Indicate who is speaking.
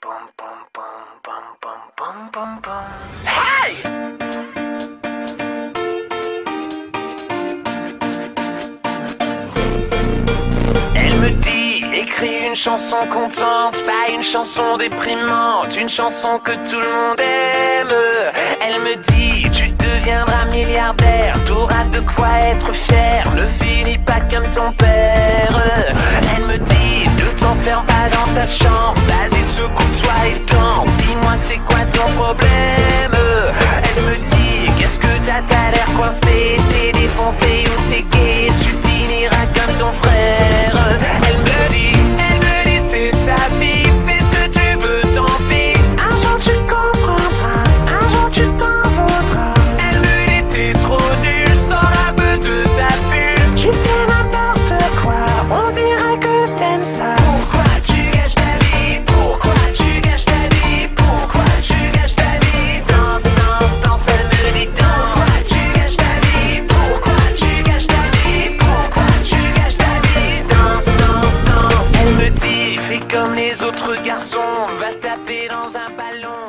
Speaker 1: Hey! Elle me dit, écris une chanson contente, pas une chanson déprimante, une chanson que tout le monde aime. Elle me dit, tu deviendras milliardaire, t'auras de quoi être fier, ne finis pas comme ton père. Elle me dit, ne t'enferme pas dans ta chambre, vas-y secoue-toi et danse, dis-moi c'est quoi ton problème. Elle me dit, qu'est-ce que t'as l'air coincé, t'es défoncé ou t'es gay, tu finiras comme ton frère. Elle me dit, c'est ta vie, fais ce que tu veux, tant pis. Un jour tu comprendras, un jour tu t'en voudras. Elle me dit, t'es trop nul, sors un peu de ta bulle. Tu fais n'importe quoi, on dirait que t'aimes ça. Pourquoi tu gâches ta vie? Pourquoi tu gâches ta vie? Pourquoi tu gâches ta vie? Danse, danse, danse, elle me dit danse. Pourquoi tu gâches ta vie? Pourquoi tu gâches ta vie? Pourquoi tu gâches ta vie? Danse, danse, danse. Elle me dit, fais comme les autres garçons, va taper dans un ballon.